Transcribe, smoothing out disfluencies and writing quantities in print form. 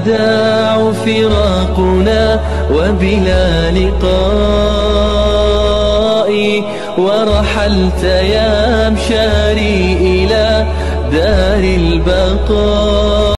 داع فراقنا وبلا لقاء، ورحلت يا مشاري إلى دار البقاء.